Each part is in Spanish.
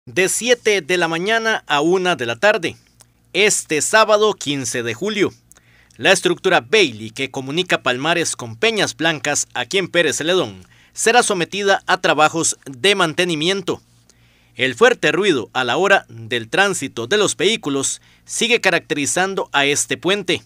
De 7 de la mañana a 1 de la tarde, este sábado 15 de julio. La estructura Bailey que comunica Palmares con Peñas Blancas aquí en Pérez Celedón será sometida a trabajos de mantenimiento. El fuerte ruido a la hora del tránsito de los vehículos sigue caracterizando a este puente.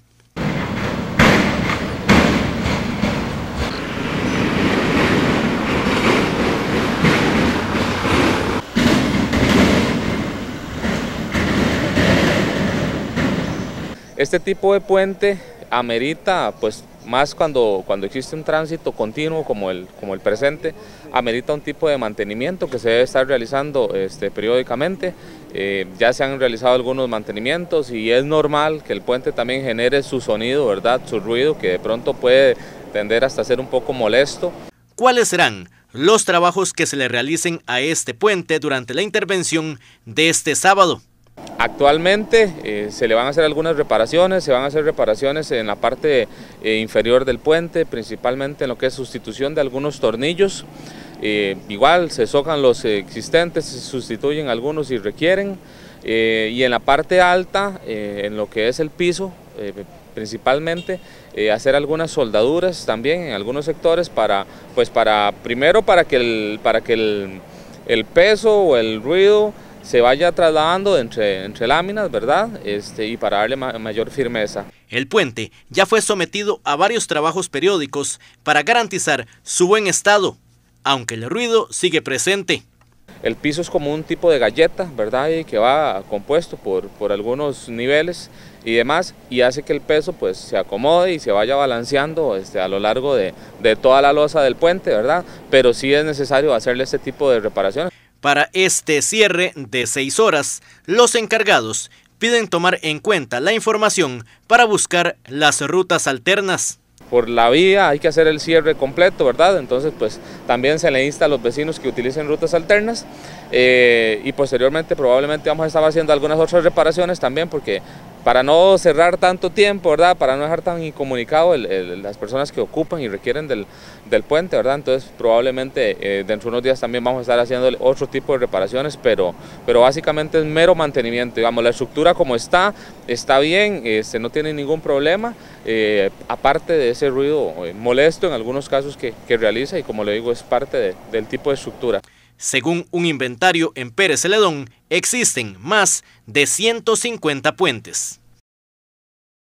Este tipo de puente amerita, pues más cuando existe un tránsito continuo como el presente, amerita un tipo de mantenimiento que se debe estar realizando periódicamente. Ya se han realizado algunos mantenimientos y es normal que el puente también genere su sonido, ¿verdad? Su ruido, que de pronto puede tender hasta ser un poco molesto. ¿Cuáles serán los trabajos que se le realicen a este puente durante la intervención de este sábado? Actualmente se le van a hacer algunas reparaciones, se van a hacer reparaciones en la parte inferior del puente, principalmente en lo que es sustitución de algunos tornillos. Igual se socan los existentes, se sustituyen algunos si requieren, y en la parte alta, en lo que es el piso, principalmente hacer algunas soldaduras también en algunos sectores primero para que el peso o el ruido se vaya trasladando entre láminas, ¿verdad? Y para darle mayor firmeza. El puente ya fue sometido a varios trabajos periódicos para garantizar su buen estado, aunque el ruido sigue presente. El piso es como un tipo de galleta, ¿verdad? Y que va compuesto por algunos niveles y demás, y hace que el peso pues se acomode y se vaya balanceando a lo largo de toda la losa del puente, ¿verdad? Pero sí es necesario hacerle este tipo de reparaciones. Para este cierre de 6 horas, los encargados piden tomar en cuenta la información para buscar las rutas alternas. Por la vía hay que hacer el cierre completo, ¿verdad? Entonces pues también se le insta a los vecinos que utilicen rutas alternas y posteriormente probablemente vamos a estar haciendo algunas otras reparaciones también, porque para no cerrar tanto tiempo, ¿verdad? Para no dejar tan incomunicado las personas que ocupan y requieren del puente, ¿verdad? Entonces probablemente dentro de unos días también vamos a estar haciendo otro tipo de reparaciones, pero básicamente es mero mantenimiento. Digamos, la estructura como está bien, no tiene ningún problema, aparte de ese ruido molesto en algunos casos que realiza, y como le digo, es parte del tipo de estructura. Según un inventario en Pérez Celedón, existen más de 150 puentes.